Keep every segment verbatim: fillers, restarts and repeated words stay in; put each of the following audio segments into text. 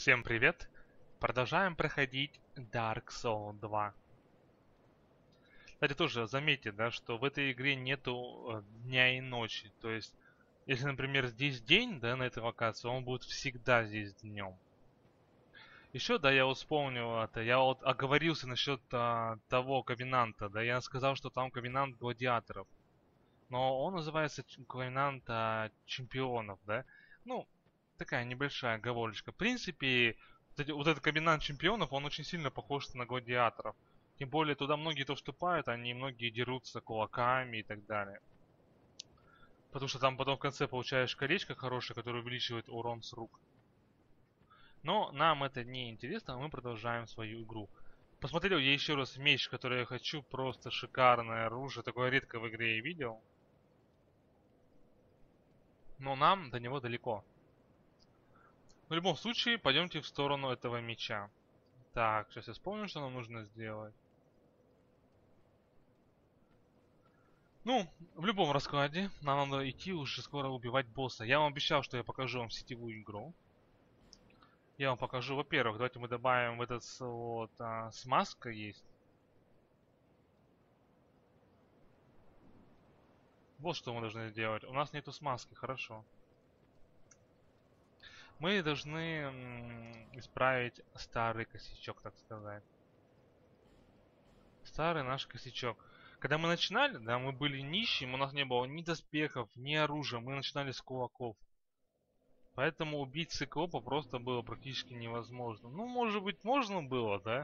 Всем привет! Продолжаем проходить Dark Souls два. Кстати, тоже заметьте, да, что в этой игре нету э, дня и ночи. То есть, если, например, здесь день, да, на этой локации, он будет всегда здесь днем. Еще, да, я вот вспомнил это, я вот оговорился насчет а, того Ковенанта, да, я сказал, что там Ковенант гладиаторов. Но он называется ч- Ковенант а, чемпионов, да. Ну, такая небольшая оговорочка. В принципе, вот, эти- вот этот Ковенант чемпионов, он очень сильно похож на гладиаторов. Тем более, туда многие то вступают, они многие дерутся кулаками и так далее. Потому что там потом в конце получаешь колечко хорошее, которое увеличивает урон с рук. Но нам это не интересно, мы продолжаем свою игру. Посмотрел я еще раз меч, который я хочу, просто шикарное оружие, такое редко в игре я видел. Но нам до него далеко. В любом случае, пойдемте в сторону этого меча. Так, сейчас я вспомню, что нам нужно сделать. Ну, в любом раскладе нам надо идти уже скоро убивать босса. Я вам обещал, что я покажу вам сетевую игру. Я вам покажу, во-первых, давайте мы добавим в этот вот а, смазка есть. Вот что мы должны сделать. У нас нету смазки, хорошо. Мы должны м, исправить старый косячок, так сказать. Старый наш косячок. Когда мы начинали, да, мы были нищим, у нас не было ни доспехов, ни оружия, мы начинали с кулаков. Поэтому убить циклопа просто было практически невозможно. Ну, может быть, можно было, да?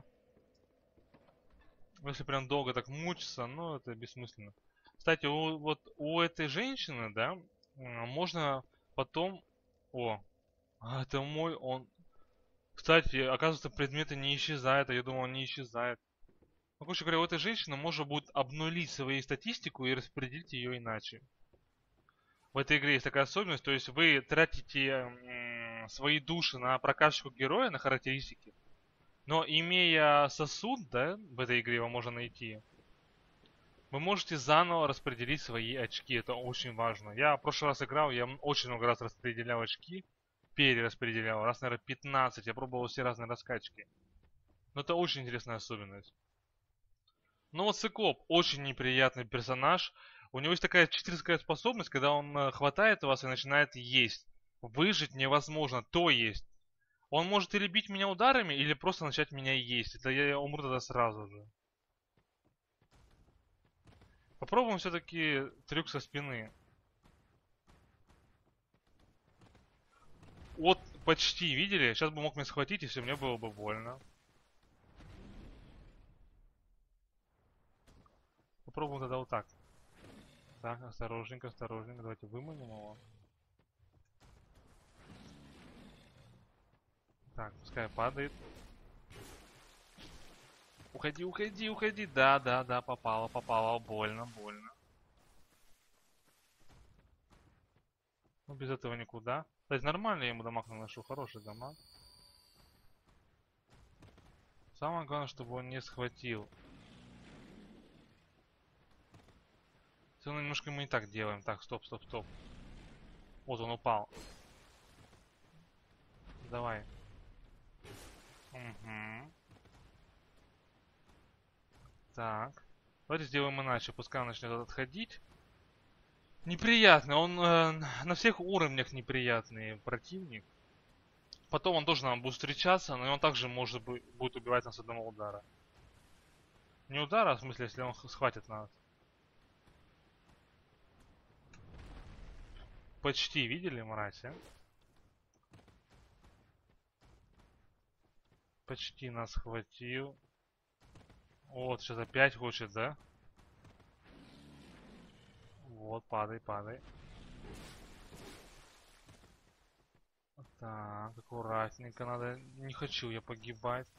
Если прям долго так мучиться, но это бессмысленно. Кстати, у, вот у этой женщины, да, м, можно потом... О, а, это мой, он... Кстати, оказывается, предметы не исчезают, а я думал, они исчезают. Ну, короче говоря, у этой женщины можно будет обнулить свою статистику и распределить ее иначе. В этой игре есть такая особенность, то есть вы тратите м, свои души на прокачку героя, на характеристики, но имея сосуд, да, в этой игре его можно найти, вы можете заново распределить свои очки, это очень важно. Я в прошлый раз играл, я очень много раз распределял очки, перераспределял, раз, наверное, пятнадцать, я пробовал все разные раскачки. Но это очень интересная особенность. Ну вот Циклоп очень неприятный персонаж. У него есть такая читерская способность, когда он э, хватает вас и начинает есть. Выжить невозможно, то есть. Он может или бить меня ударами, или просто начать меня есть. Это я умру тогда сразу же. Попробуем все-таки трюк со спины. Вот почти, видели? Сейчас бы мог меня схватить, если мне было бы больно. Попробуем тогда вот так. Так, осторожненько, осторожненько. Давайте выманим его. Так, пускай падает. Уходи, уходи, уходи. Да, да, да, попало, попало. Больно, больно. Ну, без этого никуда. Кстати, нормально я ему дамаг наношу. Хороший дамаг. Самое главное, чтобы он не схватил. Все равно немножко мы не так делаем. Так, стоп, стоп, стоп. Вот он упал. Давай. Угу. Так. Давайте сделаем иначе. Пускай он начнет отходить. Неприятный. Он э, на всех уровнях неприятный противник. Потом он тоже нам будет встречаться, но он также может быть будет убивать нас с одного удара. Не удара, а в смысле, если он схватит нас. Почти видели, мразь, а? Почти нас схватил. Вот, сейчас опять хочет, да? Вот, падай, падай. Так, аккуратненько надо. Не хочу я погибать.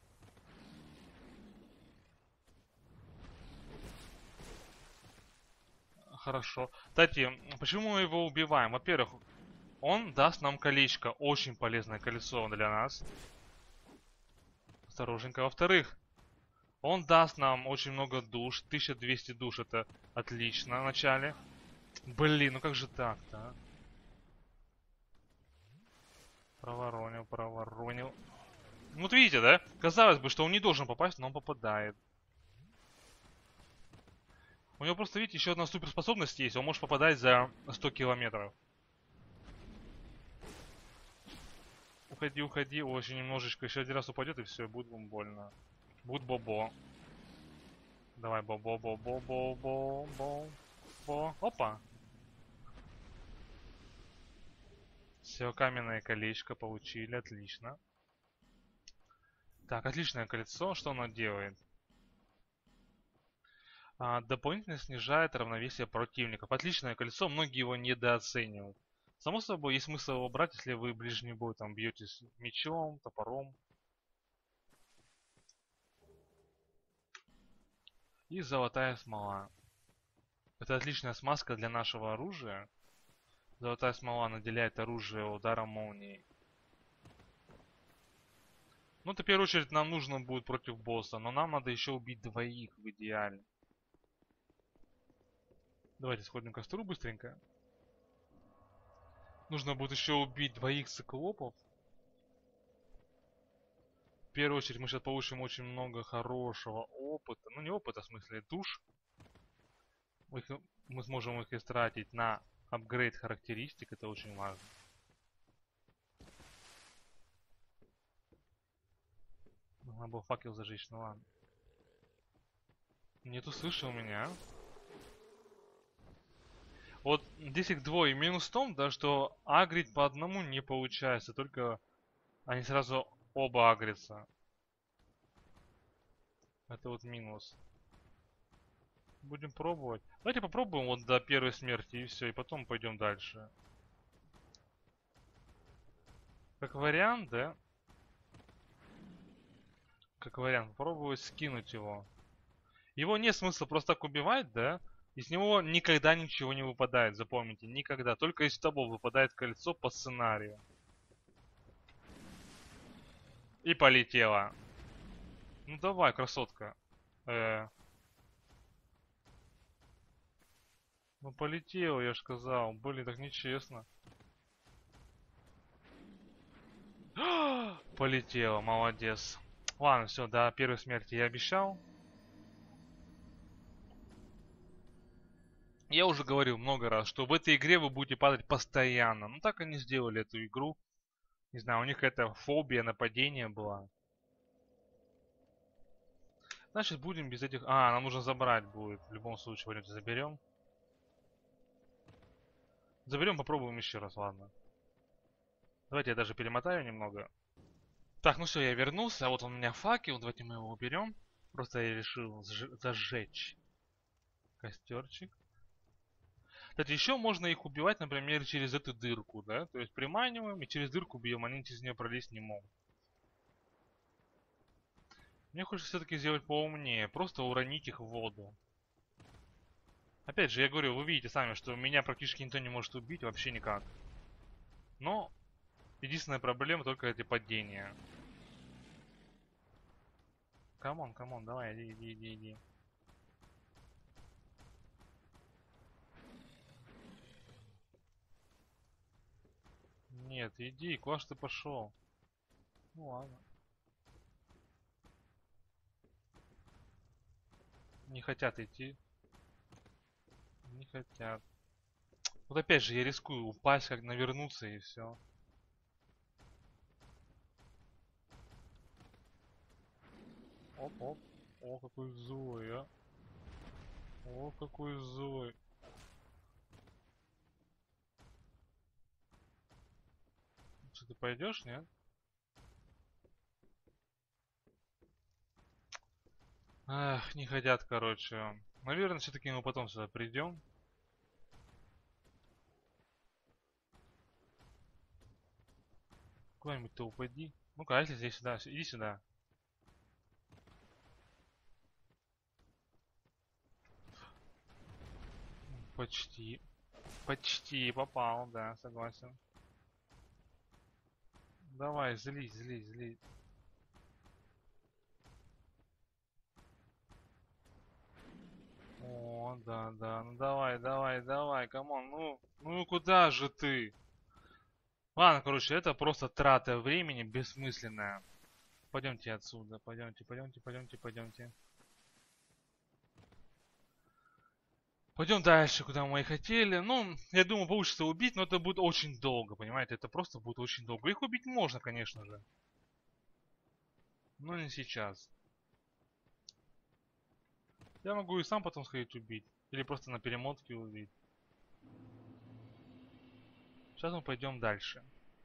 Хорошо. Кстати, почему мы его убиваем? Во-первых, он даст нам колечко. Очень полезное колесо для нас. Осторожненько. Во-вторых, он даст нам очень много душ. тысяча двести душ. Это отлично в начале. Блин, ну как же так-то, а? Проворонил, проворонил. Ну вот видите, да? Казалось бы, что он не должен попасть, но он попадает. У него просто, видите, еще одна суперспособность есть. Он может попадать за сто километров. Уходи, уходи. Очень немножечко. Еще один раз упадет, и все, будет вам больно. Будет бобо. Давай, бо-бо-бо-бо-бо-бо-бо. Опа. Все, каменное колечко получили. Отлично. Так, отличное кольцо. Что оно делает? А, дополнительно снижает равновесие противников. Отличное кольцо. Многие его недооценивают. Само собой, есть смысл его брать, если вы ближний бой там бьетесь мечом, топором. И золотая смола. Это отличная смазка для нашего оружия. Золотая смола наделяет оружие ударом молнии. Ну, это в первую очередь нам нужно будет против босса, но нам надо еще убить двоих в идеале. Давайте сходим к костру быстренько. Нужно будет еще убить двоих циклопов. В первую очередь мы сейчас получим очень много хорошего опыта. Ну, не опыта, в смысле душ. Мы, их, мы сможем их истратить на апгрейд характеристик. Это очень важно. Нужно было факел зажечь, ну ладно. Нету слышал меня. Вот здесь их двое. Минус в том, да, что агрить по одному не получается. Только они сразу оба агрятся. Это вот минус. Будем пробовать. Давайте попробуем вот до первой смерти и все. И потом пойдем дальше. Как вариант, да? Как вариант, попробовать скинуть его. Его нет смысла просто так убивать, да? Из него никогда ничего не выпадает, запомните, никогда. Только из того выпадает кольцо по сценарию. И полетело. Ну давай, красотка. Э. Ну полетел, я ж сказал. Блин, так нечестно. Полетело, молодец. Ладно, все, до первой смерти я обещал. Я уже говорил много раз, что в этой игре вы будете падать постоянно. Ну так они сделали эту игру. Не знаю, у них это фобия нападения была. Значит, будем без этих... А, нам нужно забрать будет. В любом случае, пойдемте заберем. Заберем, попробуем еще раз, ладно. Давайте я даже перемотаю немного. Так, ну все, я вернулся. Вот он у меня факел. Давайте мы его уберем. Просто я решил зажечь костерчик. Кстати, еще можно их убивать, например, через эту дырку, да? То есть приманиваем и через дырку бьем, они через нее пролезть не могут. Мне хочется все-таки сделать поумнее. Просто уронить их в воду. Опять же, я говорю, вы видите сами, что меня практически никто не может убить, вообще никак. Но единственная проблема только эти падения. Камон, камон, давай, иди, иди, иди, иди. Нет, иди, куда ж ты пошел? Ну ладно. Не хотят идти. Не хотят. Вот опять же, я рискую упасть, как навернуться и все. Оп-оп. О, какой злой, а. О, какой злой. Что, ты пойдешь, нет? Ах, не хотят, короче. Наверное, все-таки мы потом сюда придем. Куда-нибудь ты упади. Ну-ка, а если здесь сюда? Иди сюда. Почти. Почти попал, да, согласен. Давай, злись, злись, злись. О, да, да. Ну давай, давай, давай, камон. Ну, ну куда же ты? Ладно, короче, это просто трата времени бессмысленная. Пойдемте отсюда, пойдемте, пойдемте, пойдемте, пойдемте. Пойдем дальше, куда мы и хотели. Ну, я думаю, получится убить, но это будет очень долго, понимаете? Это просто будет очень долго. Их убить можно, конечно же. Но не сейчас. Я могу и сам потом сходить убить. Или просто на перемотке убить. Сейчас мы пойдем дальше.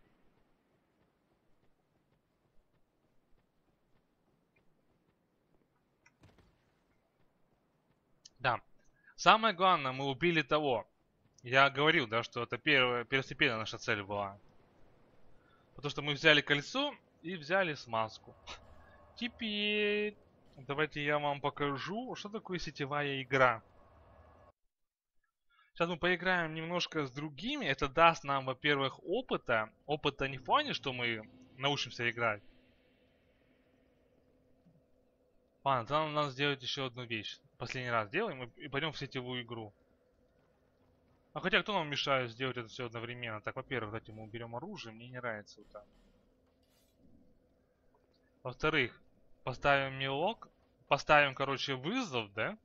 Да. Самое главное, мы убили того. Я говорил, да, что это первая, первостепенная наша цель была. Потому что мы взяли кольцо и взяли смазку. Теперь давайте я вам покажу, что такое сетевая игра. Сейчас мы поиграем немножко с другими. Это даст нам, во-первых, опыта. Опыта не в плане, что мы научимся играть. Ладно, тогда надо сделать еще одну вещь. Последний раз делаем и пойдем в сетевую игру. А хотя кто нам мешает сделать это все одновременно? Так, во-первых, давайте мы уберем оружие. Мне не нравится вот так. Во-вторых, поставим мелок. Поставим, короче, вызов, да?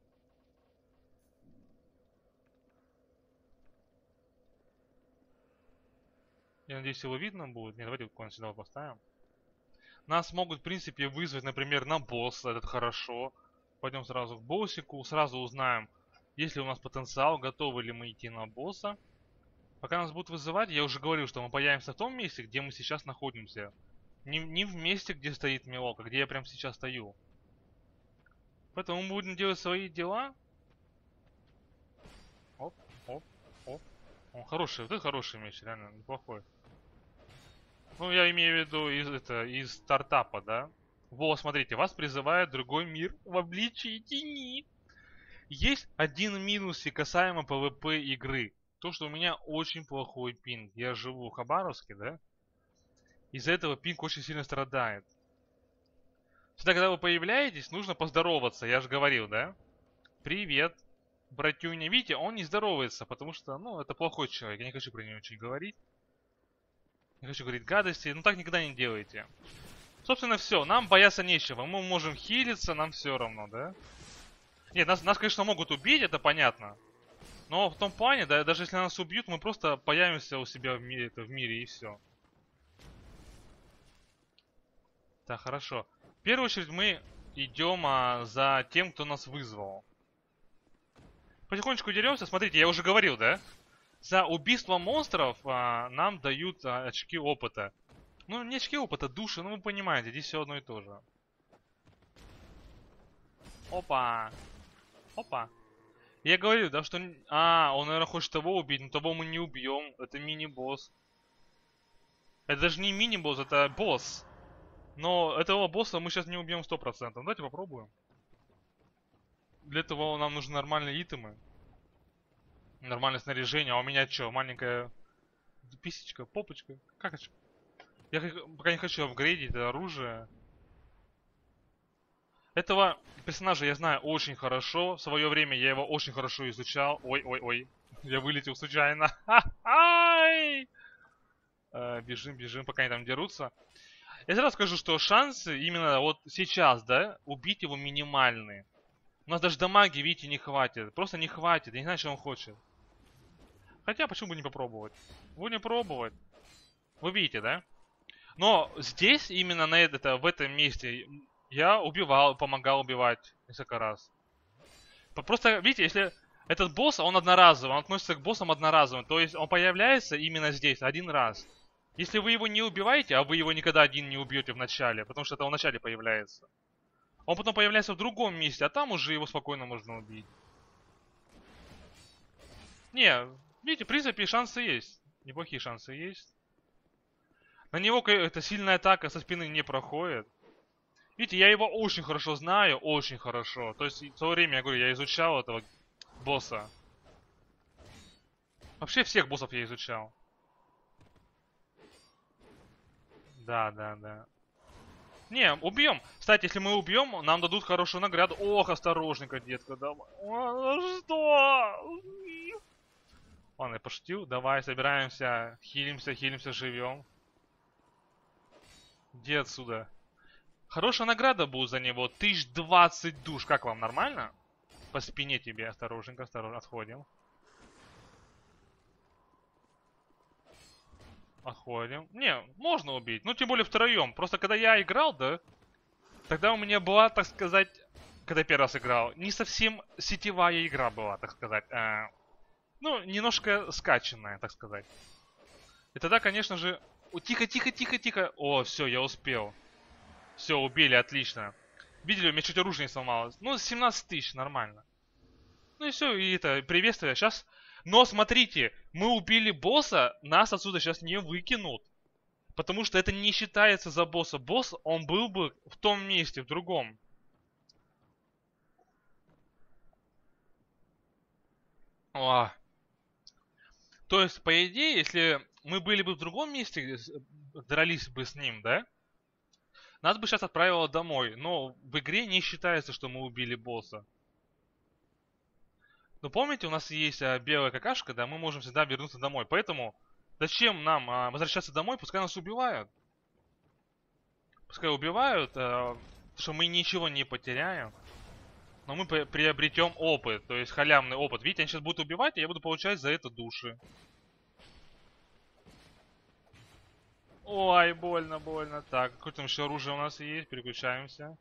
Я надеюсь, его видно будет. Не, давайте какой-нибудь сюда поставим. Нас могут, в принципе, вызвать, например, на босса. Это хорошо. Пойдем сразу к боссику. Сразу узнаем, есть ли у нас потенциал, готовы ли мы идти на босса. Пока нас будут вызывать, я уже говорил, что мы появимся в том месте, где мы сейчас находимся. Не, не в месте, где стоит мелок, а где я прямо сейчас стою. Поэтому мы будем делать свои дела. Оп, оп, оп. Он хороший, вот это хороший меч, реально неплохой. Ну, я имею в виду из, это, из стартапа, да? Во, смотрите, вас призывает другой мир в обличии тени. Есть один минус и касаемо пэ вэ пэ игры. То, что у меня очень плохой пинг. Я живу в Хабаровске, да? Из-за этого пинг очень сильно страдает. Всегда, когда вы появляетесь, нужно поздороваться. Я же говорил, да? Привет, братюня. Видите, он не здоровается, потому что, ну, это плохой человек. Я не хочу про него очень говорить. Не хочу говорить гадости. Ну, так никогда не делайте. Собственно, все. Нам бояться нечего. Мы можем хилиться, нам все равно, да? Нет, нас, нас, конечно, могут убить, это понятно. Но в том плане, да, даже если нас убьют, мы просто появимся у себя в мире, это, в мире и все. Так, хорошо. В первую очередь мы идем а, за тем, кто нас вызвал. Потихонечку деремся. Смотрите, я уже говорил, да? За убийство монстров а, нам дают а, очки опыта. Ну, не очки опыта, души, ну вы понимаете, здесь все одно и то же. Опа. Опа. Я говорю, да, что... А, он, наверное, хочет того убить, но того мы не убьем. Это мини-босс. Это даже не мини-босс, это босс. Но этого босса мы сейчас не убьем сто процентов. Давайте попробуем. Для этого нам нужны нормальные итемы. Нормальное снаряжение. А у меня что, маленькая писечка, попочка? Как это? Я пока не хочу апгрейдить это оружие. Этого персонажа я знаю очень хорошо. В свое время я его очень хорошо изучал. Ой-ой-ой. Я вылетел случайно. Ай! Бежим, бежим, пока они там дерутся. Я сразу скажу, что шансы именно вот сейчас, да, убить его минимальные. У нас даже дамаги, видите, не хватит. Просто не хватит. Я не знаю, что он хочет. Хотя, почему бы не попробовать? Будем пробовать. Вы видите, да? Но здесь, именно на это, в этом месте, я убивал, помогал убивать несколько раз. Просто, видите, если этот босс, он одноразовый, он относится к боссам одноразовым. То есть он появляется именно здесь, один раз. Если вы его не убиваете, а вы его никогда один не убьете в начале, потому что это он в начале появляется. Он потом появляется в другом месте, а там уже его спокойно можно убить. Не, видите, в принципе, шансы есть. Неплохие шансы есть. На него эта сильная атака со спины не проходит. Видите, я его очень хорошо знаю, очень хорошо. То есть в то время, я говорю, я изучал этого босса. Вообще всех боссов я изучал. Да, да, да. Не, убьем. Кстати, если мы убьем, нам дадут хорошую награду. Ох, осторожненько, детка, давай. Что? Ладно, я пошутил. Давай, собираемся, хилимся, хилимся, живем. Иди отсюда. Хорошая награда будет за него. тысяча двадцать душ. Как вам, нормально? По спине тебе. Осторожненько, осторожно. Отходим. Отходим. Не, можно убить. Ну, тем более втроем. Просто когда я играл, да, тогда у меня была, так сказать, когда первый раз играл, не совсем сетевая игра была, так сказать. А, ну, немножко скачанная, так сказать. И тогда, конечно же... О, тихо, тихо, тихо, тихо. О, все, я успел. Все, убили, отлично. Видели, у меня чуть оружие не сломалось. Ну, семнадцать тысяч, нормально. Ну и все, и это, приветствие. Сейчас... Но смотрите, мы убили босса, нас отсюда сейчас не выкинут. Потому что это не считается за босса. Босс, он был бы в том месте, в другом. О. То есть, по идее, если мы были бы в другом месте, дрались бы с ним, да? Нас бы сейчас отправило домой. Но в игре не считается, что мы убили босса. Но помните, у нас есть а, белая какашка, да, мы можем всегда вернуться домой. Поэтому зачем нам а, возвращаться домой, пускай нас убивают. Пускай убивают, а, что мы ничего не потеряем. Но мы приобретем опыт, то есть халявный опыт. Видите, они сейчас будут убивать, и я буду получать за это души. Ой, больно, больно. Так, какое там еще оружие у нас есть, переключаемся.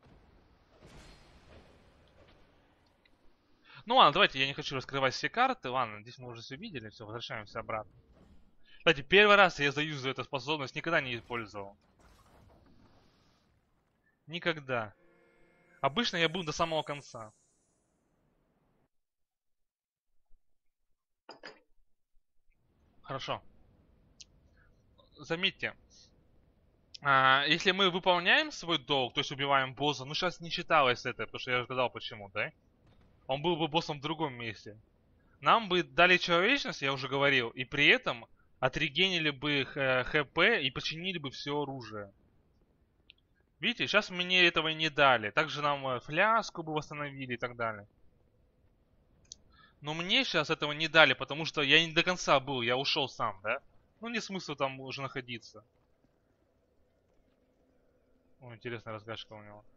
Ну ладно, давайте, я не хочу раскрывать все карты. Ладно, здесь мы уже все видели, все, возвращаемся обратно. Кстати, первый раз я заюзаю эту способность, никогда не использовал. Никогда. Обычно я был до самого конца. Хорошо. Заметьте, а, если мы выполняем свой долг, то есть убиваем босса, ну сейчас не считалось это, потому что я сказал почему, да? Он был бы боссом в другом месте. Нам бы дали человечность, я уже говорил, и при этом отрегенили бы хп и починили бы все оружие. Видите, сейчас мне этого не дали. Также нам фляжку бы восстановили и так далее. Но мне сейчас этого не дали, потому что я не до конца был, я ушел сам, да? Ну, нет смысла там уже находиться. О, интересная разгадка у него.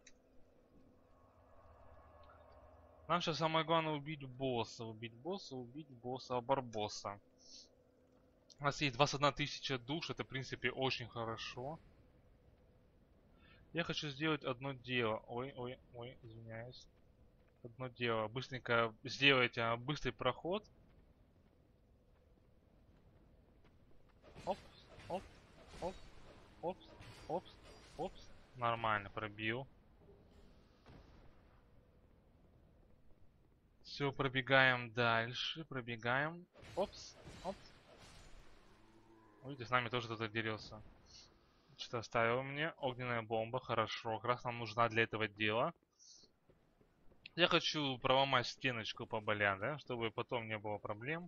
Нам сейчас самое главное убить босса. Убить босса, убить босса, барбосса. У нас есть двадцать одна тысяча душ, это в принципе очень хорошо. Я хочу сделать одно дело. Ой, ой, ой, извиняюсь. Одно дело. Быстренько сделать а, быстрый проход. Оп, оп, оп, оп, оп, оп. Нормально, пробил. Все, пробегаем дальше. Пробегаем. Опс, опс. Видите, с нами тоже кто-то дерется. Что-то оставил мне. Огненная бомба. Хорошо. Как раз нам нужна для этого дела. Я хочу проломать стеночку по боля, да? Чтобы потом не было проблем.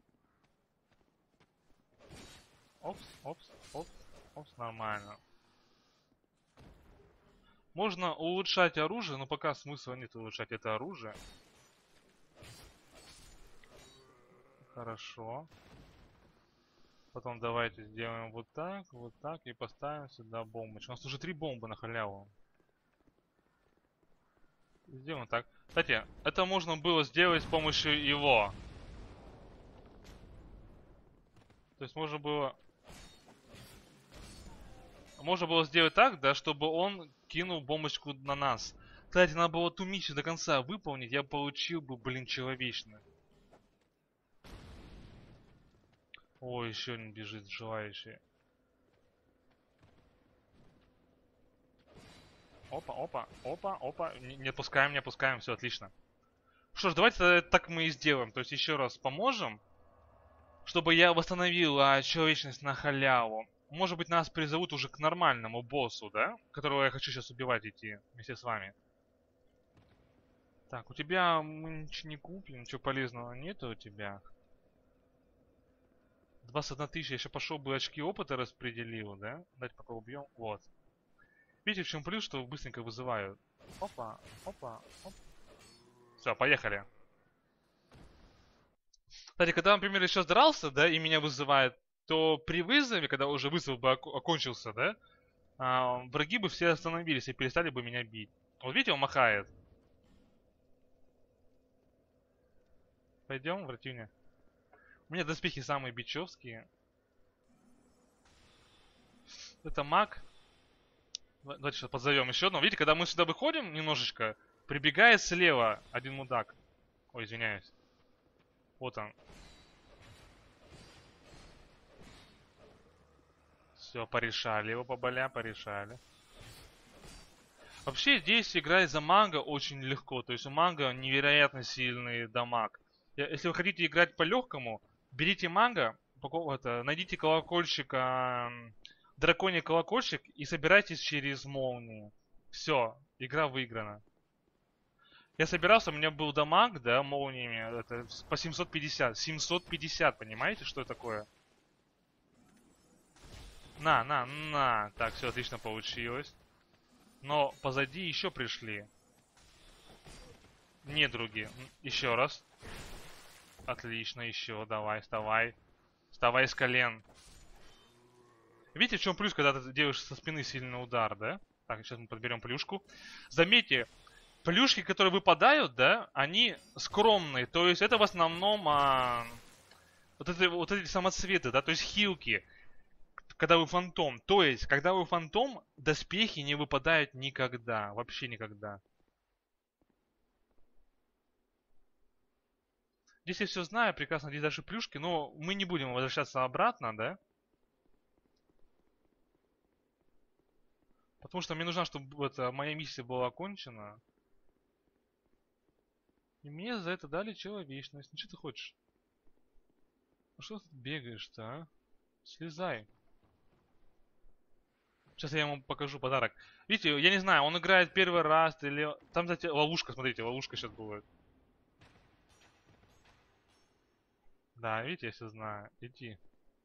Опс, опс, опс, опс. Нормально. Можно улучшать оружие, но пока смысла нет улучшать это оружие. Хорошо. Потом давайте сделаем вот так, вот так и поставим сюда бомбочку. У нас уже три бомбы на халяву. Сделаем так. Кстати, это можно было сделать с помощью его. То есть можно было... Можно было сделать так, да, чтобы он кинул бомбочку на нас. Кстати, надо было ту миссию до конца выполнить, я получил бы, блин, человечный. О, еще один бежит желающий. Опа, опа, опа, опа. Не, не отпускаем, не отпускаем, все отлично. Что ж, давайте так мы и сделаем. То есть еще раз поможем, чтобы я восстановил а, человечность на халяву. Может быть, нас призовут уже к нормальному боссу, да? Которого я хочу сейчас убивать идти вместе с вами. Так, у тебя мы ничего не купим, ничего полезного нету у тебя. двадцать одна тысяча, я еще пошел бы очки опыта распределил, да? Давайте пока убьем. Вот. Видите, в чем плюс, что быстренько вызывают. Опа, опа, оп. Все, поехали. Кстати, когда, например, еще дрался, да, и меня вызывает, то при вызове, когда уже вызов бы око- окончился, да, а, враги бы все остановились и перестали бы меня бить. Вот видите, он махает. Пойдем, братюня. У меня доспехи самые бичевские. Это маг. Давайте сейчас позовем еще одного. Видите, когда мы сюда выходим немножечко, прибегает слева один мудак. Ой, извиняюсь. Вот он. Все, порешали его, поболя, порешали. Вообще, здесь играть за манго очень легко. То есть у манго невероятно сильный дамаг. Если вы хотите играть по-легкому, берите манго, это, найдите колокольчик, а, драконий колокольчик и собирайтесь через молнии. Все, игра выиграна. Я собирался, у меня был дамаг, да, молниями, это по семьсот пятьдесят. семьсот пятьдесят, понимаете, что это такое? На, на, на. Так, все отлично получилось. Но позади еще пришли недруги. Еще раз. Отлично, еще. Давай, вставай. Вставай с колен. Видите, в чем плюс, когда ты делаешь со спины сильный удар, да? Так, сейчас мы подберем плюшку. Заметьте, плюшки, которые выпадают, да, они скромные. То есть это в основном а, вот, это, вот эти самоцветы, да, то есть хилки. Когда вы фантом. То есть, когда вы фантом, доспехи не выпадают никогда. Вообще никогда. Здесь я все знаю, прекрасно, здесь даже плюшки, но мы не будем возвращаться обратно, да? Потому что мне нужно, чтобы это, моя миссия была окончена. И мне за это дали человечность. Ну что ты хочешь? Ну что ты бегаешь-то, а? Слезай. Сейчас я ему покажу подарок. Видите, я не знаю, он играет первый раз или... Там, кстати, ловушка, смотрите, ловушка сейчас будет. Да, видите, я все знаю. Иди.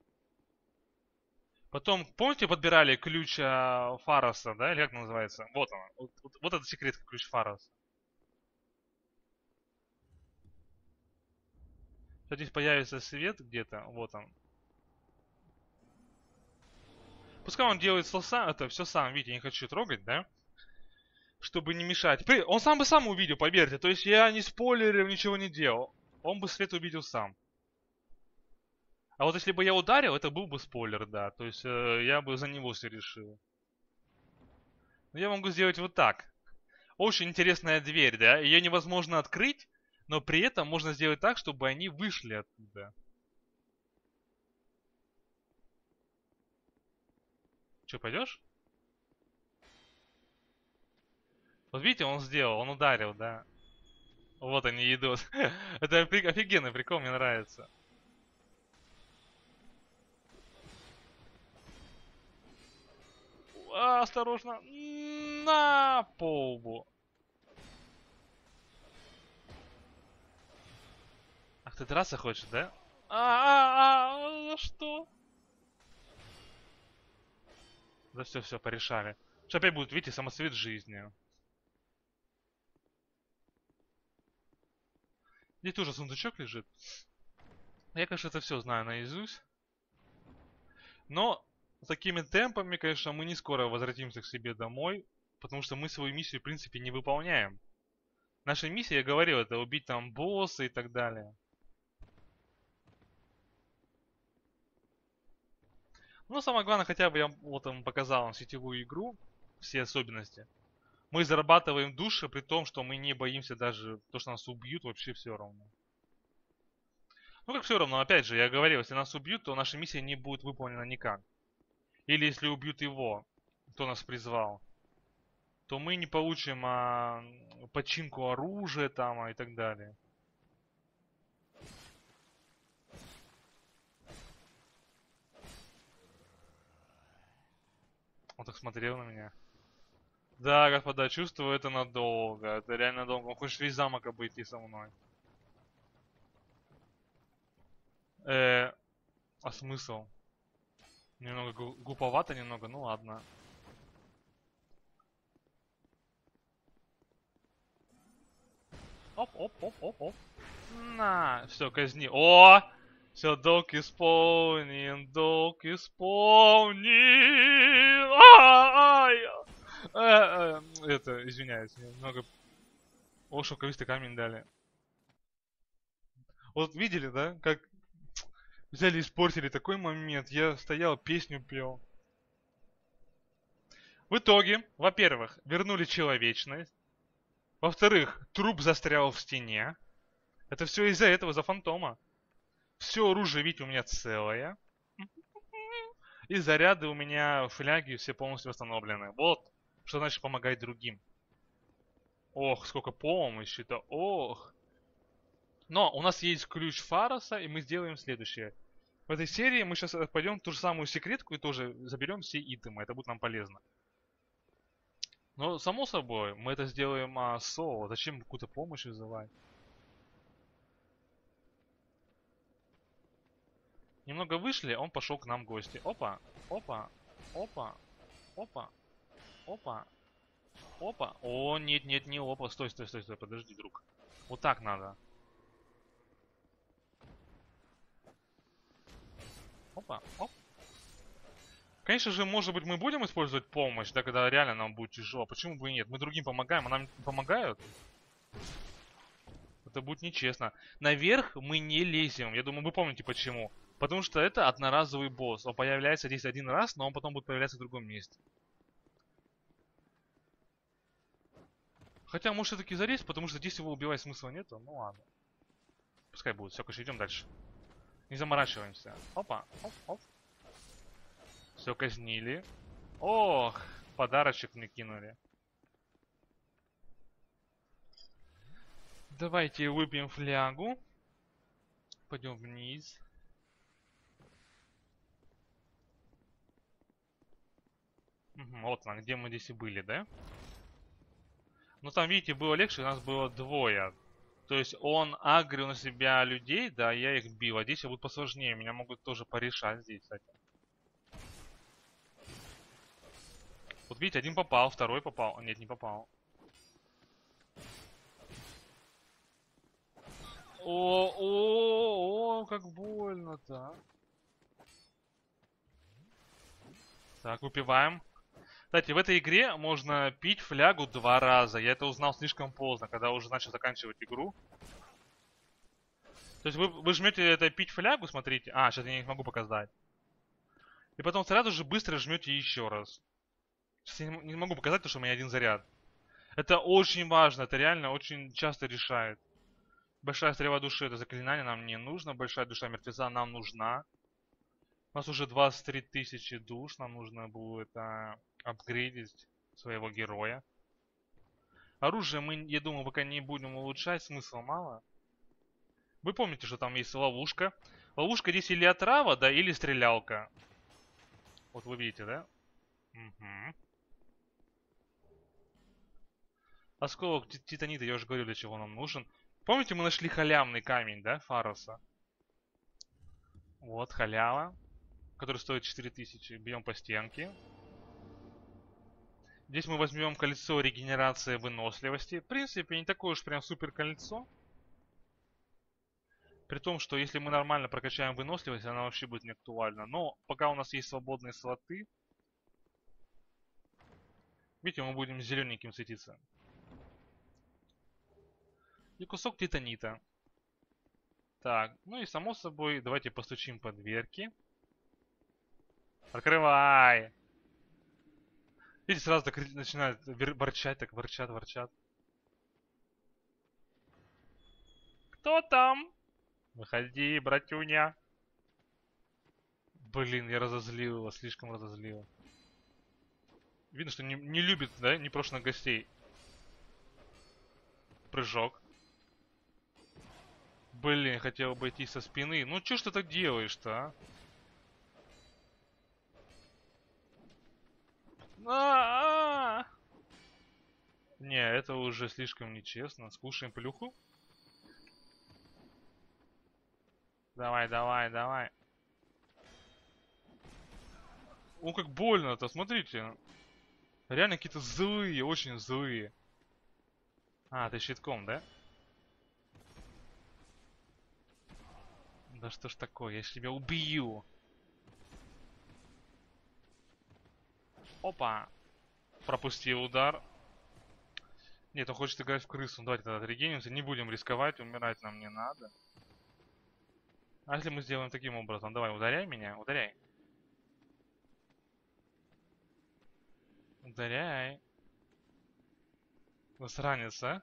Потом, помните, подбирали ключ а, Фароса, да? Или как он называется? Вот он. Вот, вот, вот это секрет ключ Фароса. Сейчас здесь появится свет где-то. Вот он. Пускай он делает все сам, это все сам, видите, я не хочу трогать, да? Чтобы не мешать. При- Он сам бы сам увидел, поверьте. То есть я не спойлерил, ничего не делал. Он бы свет увидел сам. А вот если бы я ударил, это был бы спойлер, да. То есть э, я бы за него все решил. Но я могу сделать вот так. Очень интересная дверь, да. Ее невозможно открыть, но при этом можно сделать так, чтобы они вышли оттуда. Че, пойдешь? Вот видите, он сделал, он ударил, да. Вот они идут. Это офигенный прикол, мне нравится. А, осторожно. На полбу. Ах, ты драться хочешь, да? А, а, а, что? Да все, все, порешали. Что опять будет, видите, самосвет жизни. Здесь тоже сундучок лежит. Я, конечно, это все знаю наизусть. Но с такими темпами, конечно, мы не скоро возвратимся к себе домой. Потому что мы свою миссию, в принципе, не выполняем. Наша миссия, я говорил, это убить там босса и так далее. Но самое главное, хотя бы я вот вам показал вам сетевую игру, все особенности. Мы зарабатываем души, при том, что мы не боимся даже то, что нас убьют, вообще все равно. Ну как все равно, опять же, я говорил, если нас убьют, то наша миссия не будет выполнена никак. Или если убьют его, кто нас призвал, то мы не получим а, починку оружия там а, и так далее. Он так смотрел на меня. Да, господа, чувствую это надолго. Это реально долго. Он хочет весь замок обойти со мной. Э, а смысл? Немного гу- глуповато немного, ну ладно. Оп, оп, оп, оп, оп. На, все, казни. О! Все, долг исполнен, долг исполнен. Ай! Э, э, Это, извиняюсь, немного... О, шоковистый камень дали. Вот видели, да, как взяли и испортили такой момент. Я стоял, песню пел. В итоге, во-первых, вернули человечность. Во-вторых, труп застрял в стене. Это все из-за этого, за фантома. Все оружие, видите, у меня целое. И заряды у меня, фляги все полностью восстановлены. Вот, что значит помогать другим. Ох, сколько помощи-то, ох. Но у нас есть ключ Фароса, и мы сделаем следующее. В этой серии мы сейчас пойдем в ту же самую секретку и тоже заберем все итемы. Это будет нам полезно. Но, само собой, мы это сделаем а, соло. Зачем какую-то помощь вызывать? Немного вышли, он пошел к нам в гости. Опа, опа, опа, опа, опа, опа. О, нет, нет, не опа. Стой, стой, стой, стой, подожди, друг. Вот так надо. Опа, оп. Конечно же, может быть, мы будем использовать помощь, да, когда реально нам будет тяжело. Почему бы и нет? Мы другим помогаем, а нам помогают? Это будет нечестно. Наверх мы не лезем. Я думаю, вы помните почему. Потому что это одноразовый босс. Он появляется здесь один раз, но он потом будет появляться в другом месте. Хотя, может, все-таки залезть, потому что здесь его убивать смысла нету. Ну ладно. Пускай будет. Все, конечно, идем дальше. Не заморачиваемся. Опа, оп, оп. Все, казнили. Ох, подарочек мне кинули. Давайте выпьем флягу. Пойдем вниз. Угу, вот она, где мы здесь и были, да? Ну там, видите, было легче, у нас было двое. То есть он агрил на себя людей, да, я их бил. А здесь будет посложнее, меня могут тоже порешать здесь, кстати. Вот видите, один попал, второй попал. Нет, не попал. О, о, о, как больно-то. Так, выпиваем. Кстати, в этой игре можно пить флягу два раза. Я это узнал слишком поздно, когда уже начал заканчивать игру. То есть вы, вы жмете это пить флягу, смотрите. А, сейчас я не могу показать. И потом сразу же быстро жмете еще раз. Сейчас я не могу показать, потому что у меня один заряд. Это очень важно, это реально очень часто решает. Большая стрела души, это заклинание нам не нужно. Большая душа мертвеца нам нужна. У нас уже двадцать три тысячи душ, нам нужно будет а, апгрейдить своего героя. Оружие мы, я думаю, пока не будем улучшать, смысла мало. Вы помните, что там есть ловушка. Ловушка здесь или отрава, да, или стрелялка. Вот вы видите, да? Угу. Осколок титанита, я уже говорил, для чего нам нужен. Помните, мы нашли халявный камень, да, Фароса? Вот, халява, который стоит четыре тысячи. Бьем по стенке. Здесь мы возьмем кольцо регенерации выносливости. В принципе, не такое уж прям супер кольцо. При том, что если мы нормально прокачаем выносливость, она вообще будет не актуальна. Но пока у нас есть свободные слоты, видите, мы будем зелененьким светиться. И кусок титанита. Так, ну и само собой, давайте постучим по дверке. Открывай! Видите, сразу так начинают ворчать, так ворчат, ворчат. Кто там? Выходи, братюня. Блин, я разозлил его, слишком разозлил. Видно, что не, не любит, да, непрошенных гостей. Прыжок. Блин, хотел обойти со спины. Ну чё ж ты так делаешь-то, а? А-а-а! Не, это уже слишком нечестно. Скушаем плюху. Давай, давай, давай. О, как больно-то, смотрите. Реально какие-то злые, очень злые. А, ты щитком, да? Да что ж такое, я ж тебя убью. Опа. Пропустил удар. Нет, он хочет играть в крысу. Давайте тогда отрегенимся. Не будем рисковать, умирать нам не надо. А если мы сделаем таким образом? Давай, ударяй меня, ударяй. Ударяй. Засранец, а?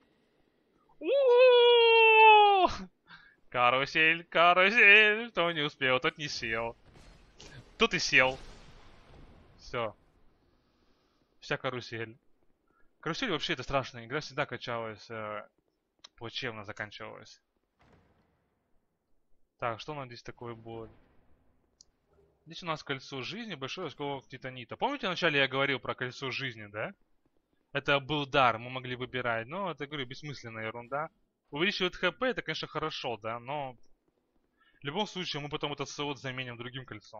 У-у-у! Карусель, карусель. Кто не успел, тот не сел. Тут и сел. Все. Вся карусель. Карусель вообще это страшная игра, всегда качалась, э, плачевно заканчивалась. Так, что у нас здесь такое будет? Здесь у нас кольцо жизни, большой осколок титанита. Помните, вначале я говорил про кольцо жизни, да? Это был дар, мы могли выбирать. Но это, говорю, бессмысленная ерунда. Увеличивает хп, это, конечно, хорошо, да, но... В любом случае, мы потом этот слот заменим другим кольцом.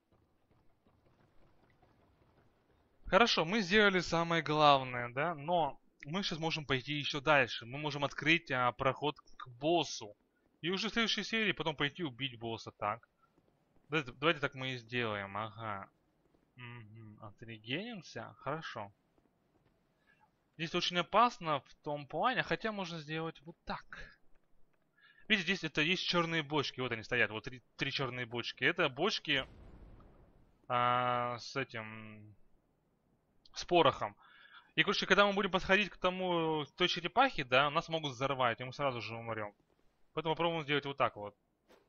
Хорошо, мы сделали самое главное, да, но мы сейчас можем пойти еще дальше. Мы можем открыть а, проход к боссу. И уже в следующей серии потом пойти убить босса, так. Давайте, давайте так мы и сделаем, ага. Угу. Отрегенимся, хорошо. Здесь очень опасно в том плане, хотя можно сделать вот так. Видите, здесь это есть черные бочки, вот они стоят, вот три, три черные бочки. Это бочки а, с этим... с порохом. И, короче, когда мы будем подходить к тому, к той черепахе, да, нас могут взорвать, и мы сразу же умрем. Поэтому попробуем сделать вот так вот.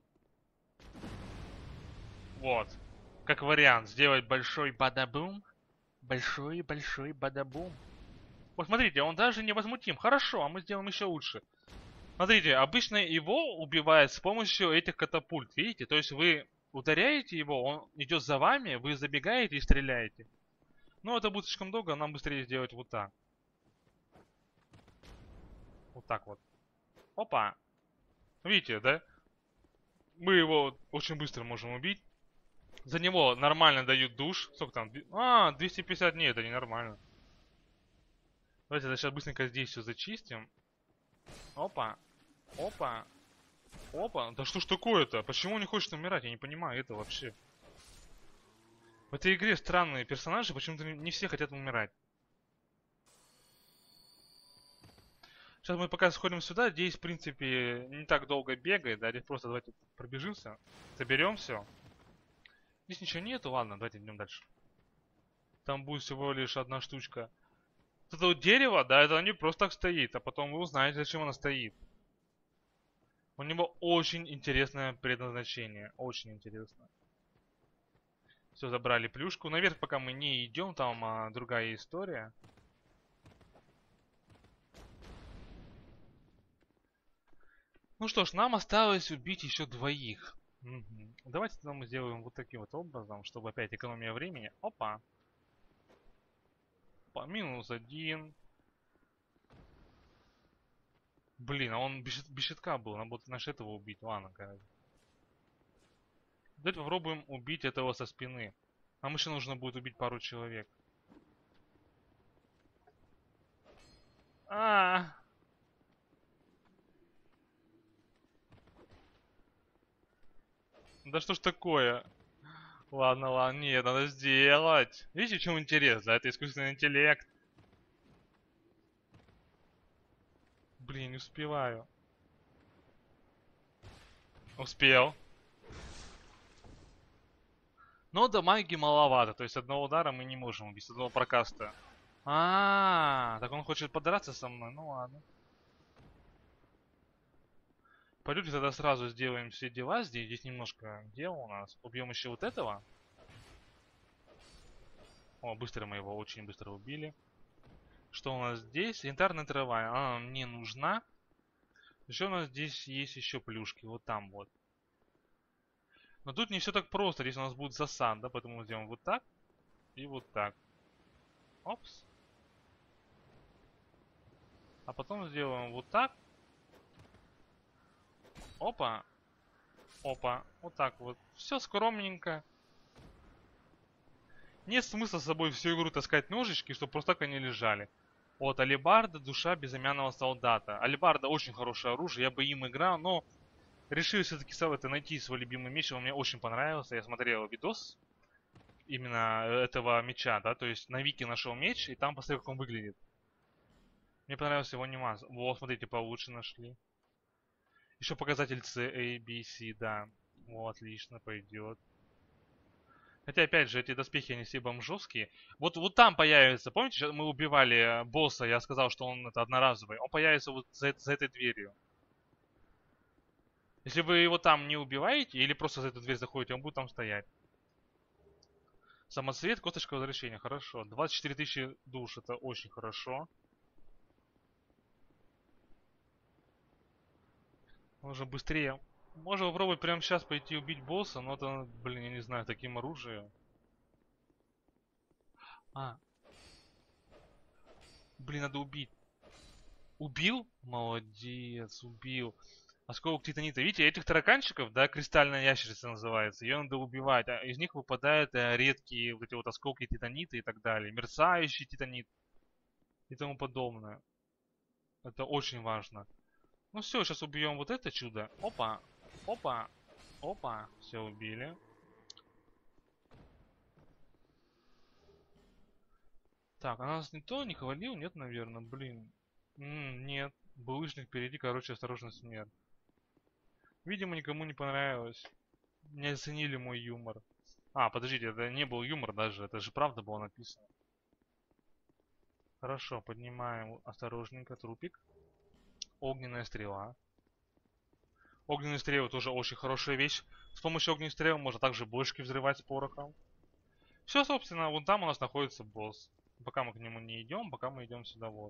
Вот. Как вариант, сделать большой бадабум. Большой-большой бадабум. Вот смотрите, он даже невозмутим. Хорошо, а мы сделаем еще лучше. Смотрите, обычно его убивают с помощью этих катапульт, видите? То есть вы ударяете его, он идет за вами, вы забегаете и стреляете. Но это будет слишком долго, нам быстрее сделать вот так. Вот так вот. Опа. Видите, да? Мы его очень быстро можем убить. За него нормально дают душ. Сколько там? А, двести пятьдесят дней, это не нормально. Давайте сейчас быстренько здесь все зачистим. Опа. Опа. Опа. Да что ж такое-то? Почему он не хочет умирать? Я не понимаю это вообще. В этой игре странные персонажи, почему-то не все хотят умирать. Сейчас мы пока сходим сюда. Здесь, в принципе, не так долго бегает. Да, здесь просто давайте пробежимся. Заберем все. Здесь ничего нету. Ладно, давайте идем дальше. Там будет всего лишь одна штучка. Вот это вот дерево, да, это не просто так стоит. А потом вы узнаете, зачем оно стоит. У него очень интересное предназначение. Очень интересно. Все, забрали плюшку. Наверх пока мы не идем, там а, другая история. Ну что ж, нам осталось убить еще двоих. Угу. Давайте тогда мы сделаем вот таким вот образом, чтобы опять экономия времени. Опа. Опа, минус один. Блин, а он без, без щитка был, надо было наш этого убить. Ладно, короче. Давайте попробуем убить этого со спины. Нам еще нужно будет убить пару человек. А, -а, -а. Да что ж такое? Ладно, ладно, нет, надо сделать. Видите, в чем интерес? Да, это искусственный интеллект. Блин, не успеваю. Успел. Но дамаги маловато, то есть одного удара мы не можем убить, с одного прокаста. А, -а, -а так он хочет подраться со мной, ну ладно. Пойдемте тогда сразу сделаем все дела здесь. Здесь немножко дел у нас. Убьем еще вот этого. О, быстро мы его, очень быстро убили. Что у нас здесь? Янтарная трава. Она нам не нужна. Еще у нас здесь есть еще плюшки. Вот там вот. Но тут не все так просто. Здесь у нас будет засад, да? Поэтому мы сделаем вот так. И вот так. Опс. А потом сделаем вот так. Опа. Опа. Вот так вот. Все скромненько. Нет смысла с собой всю игру таскать ножички, чтобы просто так они лежали. Вот, алебарда, душа безымянного солдата. Алебарда очень хорошее оружие, я бы им играл, но решил все-таки это найти свой любимый меч, он мне очень понравился. Я смотрел видос именно этого меча, да, то есть на Вики нашел меч, и там посмотрел, как он выглядит. Мне понравился его анимация. Вот, смотрите, получше нашли. Еще показатель C, A, B, C, да. О, отлично, пойдет. Хотя, опять же, эти доспехи, они все бомжовские. Вот, вот там появится, помните, сейчас мы убивали босса, я сказал, что он это одноразовый. Он появится вот за, за этой дверью. Если вы его там не убиваете, или просто за эту дверь заходите, он будет там стоять. Самоцвет, косточка возвращения, хорошо. двадцать четыре тысячи душ, это очень хорошо. Нужно быстрее. Можно попробовать прямо сейчас пойти убить босса, но это, блин, я не знаю, таким оружием. А. Блин, надо убить. Убил? Молодец, убил. Осколок титанита. Видите, этих тараканчиков, да, кристальная ящерица называется, ее надо убивать. А из них выпадают э, редкие вот эти вот осколки титанита и так далее. Мерцающий титанит и тому подобное. Это очень важно. Ну все, сейчас убьем вот это чудо. Опа, опа, опа. Все убили. Так, а нас никто не хвалил? Нет, наверное, блин. М-м, нет. Булыжник впереди, короче, осторожно, смерть. Видимо, никому не понравилось. Не оценили мой юмор. А, подождите, это не был юмор даже, это же правда было написано. Хорошо, поднимаем осторожненько трупик. Огненная стрела. Огненные стрелы тоже очень хорошая вещь. С помощью огненных стрел можно также бочки взрывать с порохом. Все, собственно, вон там у нас находится босс. Пока мы к нему не идем, пока мы идем сюда вот.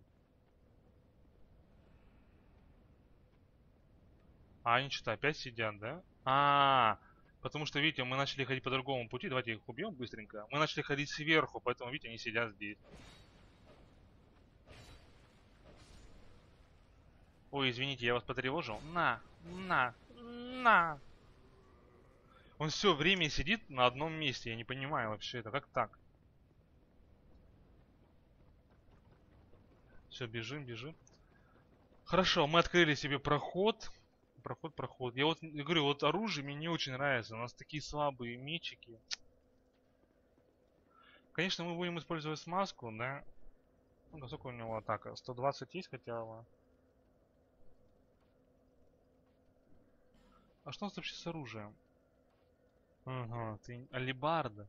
А они что-то опять сидят, да? А, -а, а, потому что, видите, мы начали ходить по другому пути. Давайте их убьем быстренько. Мы начали ходить сверху, поэтому, видите, они сидят здесь. Ой, извините, я вас потревожил. На, на, на. Он все время сидит на одном месте. Я не понимаю вообще это. Как так? Все, бежим, бежим. Хорошо, мы открыли себе проход. Проход, проход. Я вот я говорю, вот оружие мне не очень нравится. У нас такие слабые мечики. Конечно, мы будем использовать смазку, да? Ну, насколько у него атака? сто двадцать есть хотя бы. А что у нас вообще с оружием? Ага, ты алебарда.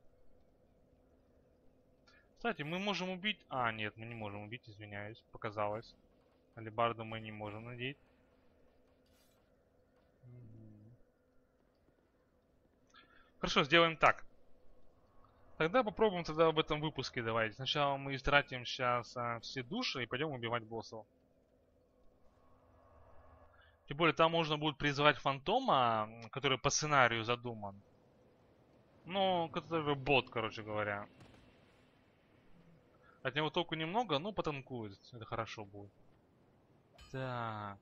Кстати, мы можем убить... А, нет, мы не можем убить, извиняюсь. Показалось. Алебарду мы не можем надеть. Хорошо, сделаем так. Тогда попробуем тогда в этом выпуске давайте. Сначала мы истратим сейчас а, все души и пойдем убивать боссов. Тем более там можно будет призывать фантома, который по сценарию задуман. Ну, который бот, короче говоря. От него толку немного, но потанкует. Это хорошо будет. Так.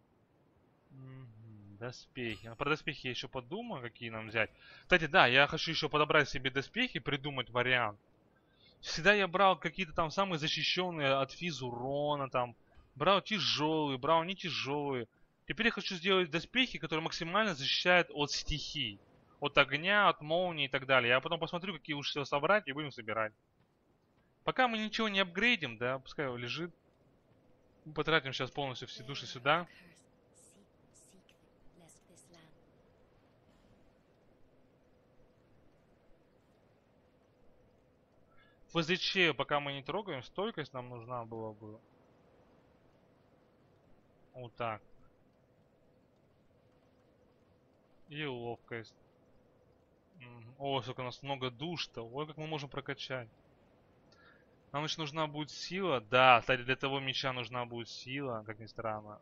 Угу. Доспехи. Ну, про доспехи я еще подумаю, какие нам взять. Кстати, да, я хочу еще подобрать себе доспехи, придумать вариант. Всегда я брал какие-то там самые защищенные от физ урона, там. Брал тяжелые, брал не тяжелые. Теперь я хочу сделать доспехи, которые максимально защищают от стихий. От огня, от молнии и так далее. Я потом посмотрю, какие лучше всего собрать, и будем собирать. Пока мы ничего не апгрейдим, да, пускай его лежит. Мы потратим сейчас полностью все души сюда. В ЗЧ, пока мы не трогаем, стойкость нам нужна была бы. Вот так. И ловкость. О, сколько у нас много душ-то. Ой, как мы можем прокачать. Нам еще нужна будет сила. Да, кстати, для того меча нужна будет сила, как ни странно.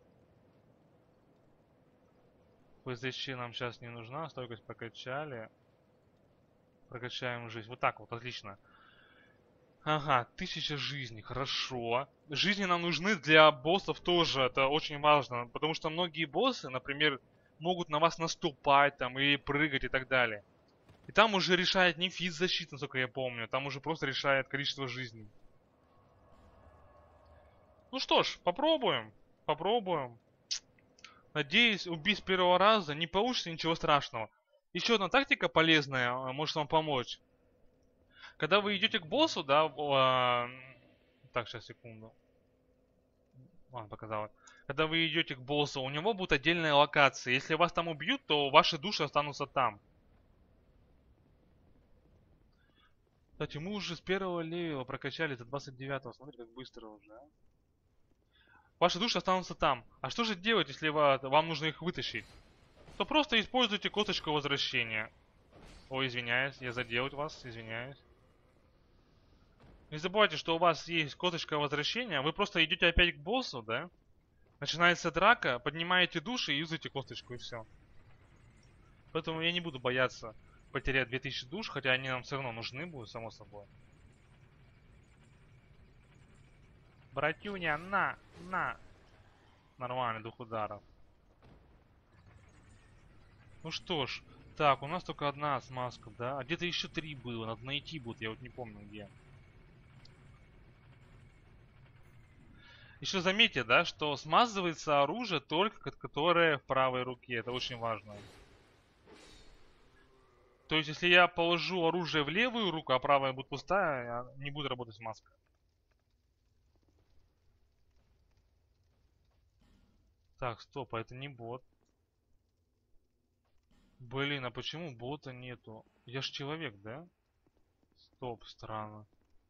ПЗЧ нам сейчас не нужна. Стойкость прокачали. Прокачаем жизнь. Вот так вот, отлично. Ага, тысяча жизней, хорошо. Жизни нам нужны для боссов тоже, это очень важно. Потому что многие боссы, например, могут на вас наступать там и прыгать и так далее. И там уже решает не физ-защита, насколько я помню. Там уже просто решает количество жизней. Ну что ж, попробуем. Попробуем. Надеюсь, убить с первого раза не получится ничего страшного. Еще одна тактика полезная, а, может вам помочь. Когда вы идете к боссу, да, а, так, сейчас, секунду. Ладно, показала. Когда вы идете к боссу, у него будут отдельные локации. Если вас там убьют, то ваши души останутся там. Кстати, мы уже с первого левела прокачали до двадцать девятого. Смотри, как быстро уже. А. Ваши души останутся там. А что же делать, если вам нужно их вытащить? То просто используйте косточку возвращения. Ой, извиняюсь, я задел вас, извиняюсь. Не забывайте, что у вас есть косточка возвращения. Вы просто идете опять к боссу, да? Начинается драка, поднимаете души и юзаете косточку, и все. Поэтому я не буду бояться потерять две тысячи душ, хотя они нам все равно нужны будут, само собой. Братюня, на, на. Нормально, двух ударов. Ну что ж, так, у нас только одна смазка, да? А где-то еще три было, надо найти будет, я вот не помню где. Еще заметьте, да, что смазывается оружие только которое в правой руке. Это очень важно. То есть, если я положу оружие в левую руку, а правая будет пустая, не будет работать смазка. Так, стоп, а это не бот. Блин, а почему бота нету? Я ж человек, да? Стоп, странно.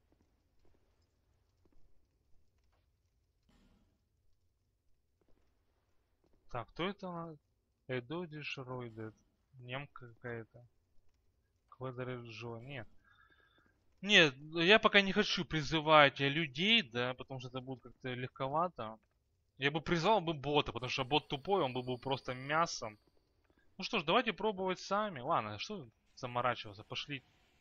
Так, кто это? Эдодиш Ройдед. Немка какая-то. Квадраджо. Нет. Нет, я пока не хочу призывать людей, да, потому что это будет как-то легковато. Я бы призвал бы бота, потому что бот тупой, он бы был просто мясом. Ну что ж, давайте пробовать сами. Ладно, что заморачиваться, пошли.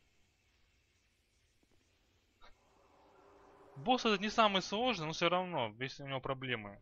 Босс этот не самый сложный, но все равно, если у него проблемы.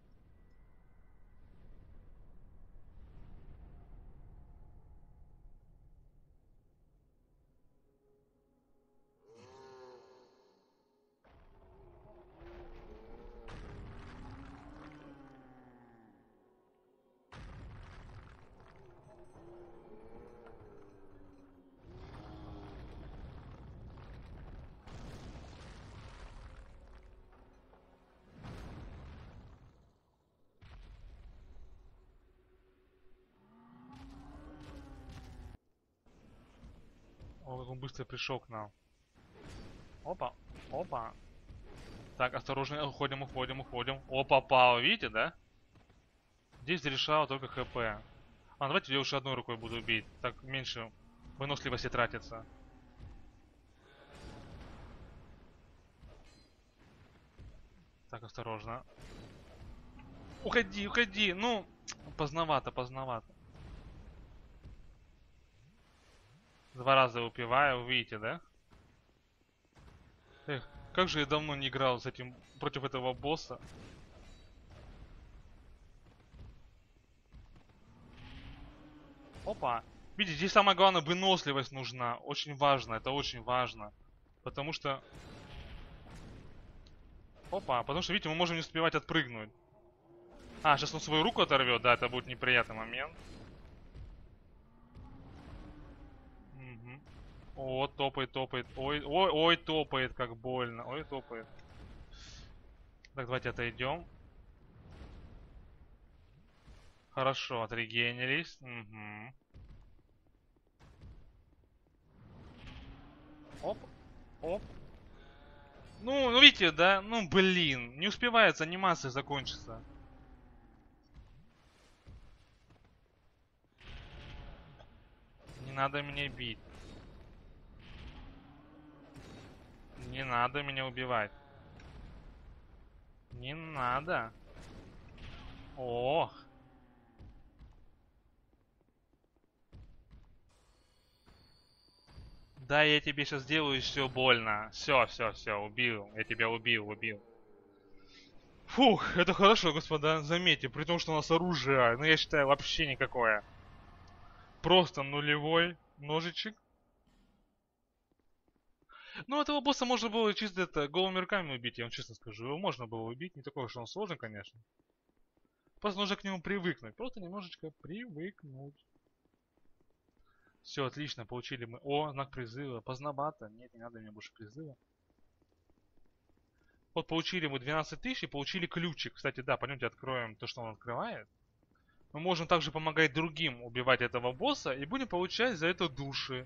О, как он быстро пришел к нам. Опа, опа. Так, осторожно, уходим, уходим, уходим. Опа, пау, видите, да? Здесь решал только хп. А, давайте я лучше одной рукой буду бить. Так меньше выносливости тратится. Так, осторожно. Уходи, уходи. Ну, поздновато, поздновато. Два раза упиваю, видите, да? Эх, как же я давно не играл с этим, против этого босса. Опа. Видите, здесь самое главное выносливость нужна. Очень важно, это очень важно. Потому что... Опа, потому что, видите, мы можем не успевать отпрыгнуть. А, сейчас он свою руку оторвет, да, это будет неприятный момент. Угу. О, топает, топает. Ой, ой, ой, топает, как больно. Ой, топает. Так, давайте отойдем. Хорошо, отрегенились. Угу. Оп, оп. Ну, ну видите, да? Ну, блин, не успевает анимация закончиться. Не надо меня бить. Не надо меня убивать. Не надо. Ох. Да, я тебе сейчас сделаю все больно. Все, все, все, убил. Я тебя убил, убил. Фух, это хорошо, господа. Заметьте, при том, что у нас оружие, ну я считаю, вообще никакое. Просто нулевой ножичек. Ну, этого босса можно было чисто это голыми руками убить, я вам честно скажу. Его можно было убить, не такой уж он сложный, конечно. Просто нужно к нему привыкнуть. Просто немножечко привыкнуть. Все, отлично, получили мы. О, знак призыва. Поздновато. Нет, не надо мне больше призыва. Вот получили мы двенадцать тысяч и получили ключик. Кстати, да, пойдемте откроем то, что он открывает. Мы можем также помогать другим убивать этого босса и будем получать за это души.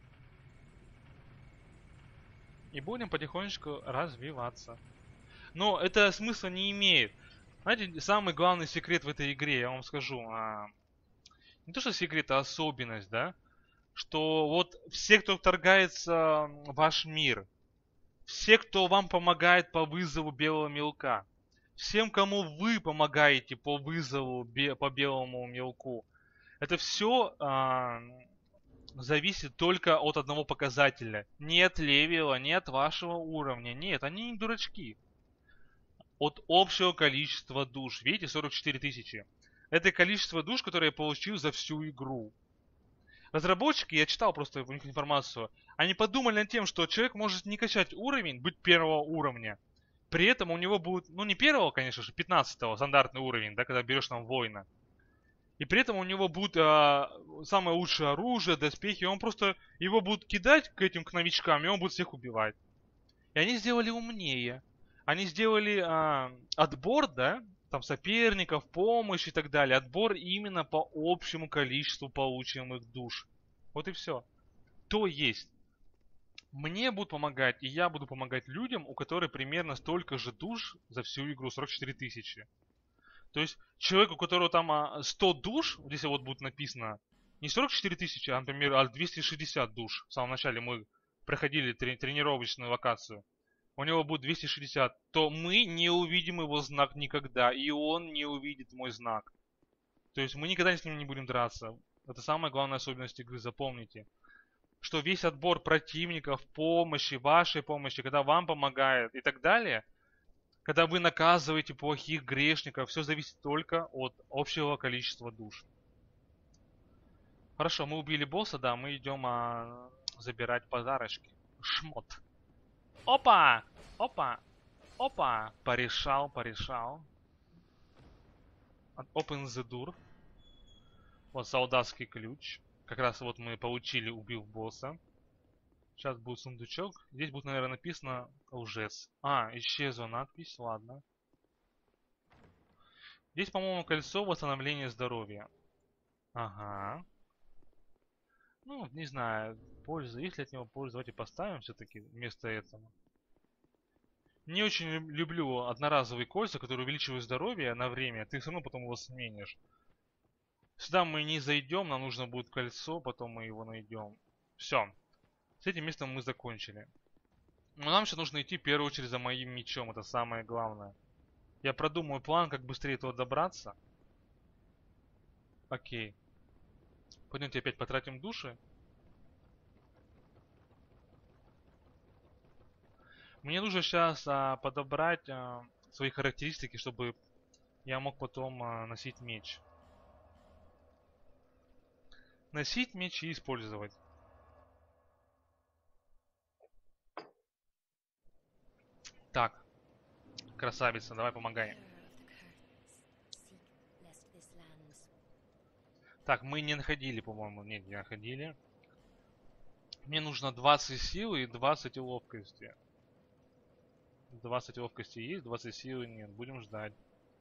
И будем потихонечку развиваться. Но это смысла не имеет. Знаете, самый главный секрет в этой игре, я вам скажу. А, не то, что секрет, а особенность, да? Что вот все, кто вторгается в ваш мир, все, кто вам помогает по вызову белого мелка, всем, кому вы помогаете по вызову бе по белому мелку, это все а, зависит только от одного показателя. Не от левела, не от вашего уровня. Нет, они не дурачки. От общего количества душ. Видите, сорок четыре тысячи. Это количество душ, которое я получил за всю игру. Разработчики, я читал просто у них информацию, они подумали над тем, что человек может не качать уровень, быть первого уровня. При этом у него будет, ну не первого, конечно же, пятнадцатого, стандартный уровень, да, когда берешь там воина. И при этом у него будет а, самое лучшее оружие, доспехи, и он просто его будут кидать к этим к новичкам, и он будет всех убивать. И они сделали умнее. Они сделали а, отбор, да, там соперников, помощь и так далее. Отбор именно по общему количеству получаемых душ. Вот и все. То есть, мне будут помогать, и я буду помогать людям, у которых примерно столько же душ за всю игру, сорок четыре тысячи. То есть, человеку, у которого там а, сто душ, вот если вот будет написано, не сорок четыре тысячи, а, например, а двести шестьдесят душ. В самом начале мы проходили трени- тренировочную локацию. У него будет двести шестьдесят, то мы не увидим его знак никогда, и он не увидит мой знак. То есть мы никогда с ним не будем драться. Это самая главная особенность игры, запомните. Что весь отбор противников, помощи, вашей помощи, когда вам помогает и так далее, когда вы наказываете плохих грешников, все зависит только от общего количества душ. Хорошо, мы убили босса, да, мы идем а, забирать подарочки. Шмот. Опа! Опа! Опа! Порешал, порешал. Open the door. Вот солдатский ключ. Как раз вот мы получили, убив босса. Сейчас будет сундучок. Здесь будет, наверное, написано лжец. А, исчезла надпись, ладно. Здесь, по-моему, кольцо восстановления здоровья. Ага. Ну, не знаю, польза. Если от него пользу, давайте поставим все-таки вместо этого. Не очень люблю одноразовые кольца, которые увеличивают здоровье на время, ты все равно потом его сменишь. Сюда мы не зайдем, нам нужно будет кольцо, потом мы его найдем. Все. С этим местом мы закончили. Но нам сейчас нужно идти в первую очередь за моим мечом, это самое главное. Я продумаю план, как быстрее туда добраться. Окей. Пойдемте опять потратим души. Мне нужно сейчас а, подобрать а, свои характеристики, чтобы я мог потом а, носить меч. Носить меч и использовать. Так, красавица, давай помогай. Так, мы не находили, по-моему. Нет, не находили. Мне нужно двадцать силы и двадцать ловкости. двадцать ловкости есть, двадцать силы нет. Будем ждать.